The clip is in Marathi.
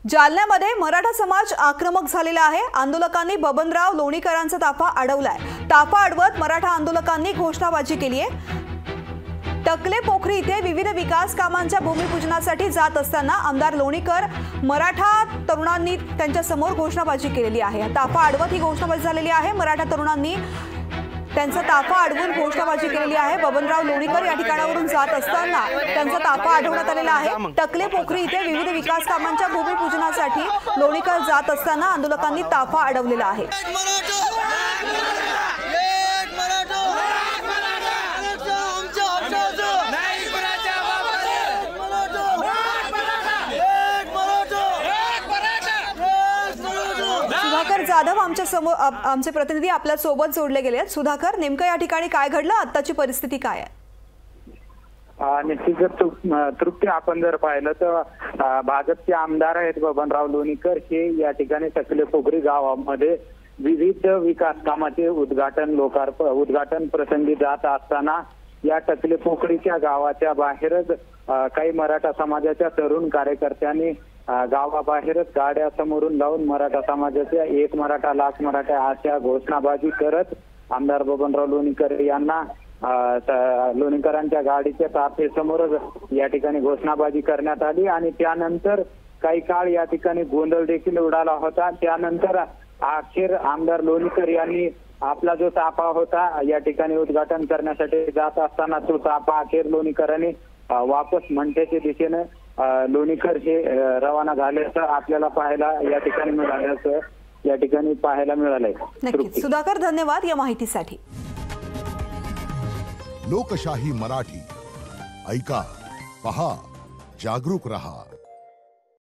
जालन्यामध्ये मराठा समाज आक्रमक झालेला आहे। आंदोलकांनी बबनराव लोणीकरांचा ताफा अडवलाय। ताफा अडवत मराठा आंदोलकांनी घोषणाबाजी केली आहे। टकले पोखरी इथे विविध विकास कामांच्या भूमिपूजनासाठी जात असताना आमदार लोणीकर मराठा तरुणांनी त्यांच्या समोर घोषणाबाजी केलेली आहे। ताफा अडवत ही घोषणाबाजी झालेली आहे। मराठा तरुणांनी त्यांचा ताफा अडवून घोषणाबाजी केलेली आहे। बबनराव लोणीकर या ठिकाणावरून जात असताना त्यांचा ताफा अडवण्यात आलेला आहे। टकले पोखरी इथे विविध विकास कामांच्या भूमिपूजनासाठी लोणीकर जात असताना आंदोलकांनी ताफा अडवलेला आहे। सुधाकर जाधव आमचे प्रतिनिधी आपल्या सोबत जोडले गेले आहेत। सुधाकर, नेमकं या ठिकाणी काय घडलं, आत्ताची परिस्थिती काय आहे? निश्चितच तृप्ती, आपण जर पाहिलं तर भाजपचे आमदार आहेत बबनराव लोणीकर हे या ठिकाणी टकले पोखरी गावामध्ये विविध विकास कामाचे उद्घाटन प्रसंगी जात असताना या टकले पोखरीच्या गावाच्या बाहेरच काही मराठा समाजाच्या तरुण कार्यकर्त्यांनी गावाबाहेरच गाड्या समोरून लावून मराठा समाजाच्या एक मराठा लाख मराठा अशा घोषणाबाजी करत आमदार बबनराव लोणीकर यांना लोणीकरांच्या गाडीच्या ताफेसमोरच या ठिकाणी घोषणाबाजी करण्यात आली आणि त्यानंतर काही काळ या ठिकाणी गोंधळ देखील उडाला होता। त्यानंतर अखेर आमदार लोणीकर यांनी आपला जो ताफा होता या ठिकाणी उद्घाटन करण्यासाठी जात असताना तो ताफा अखेर लोणीकरांनी वापस मंठ्याच्या दिशेने लोणीकर हे रवाना झाल्याचं आपल्याला पाहायला या ठिकाणी मिळालंय। नक्कीच सुधाकर, धन्यवाद या माहितीसाठी। लोकशाही मराठी ऐका, पहा, जागरूक रहा।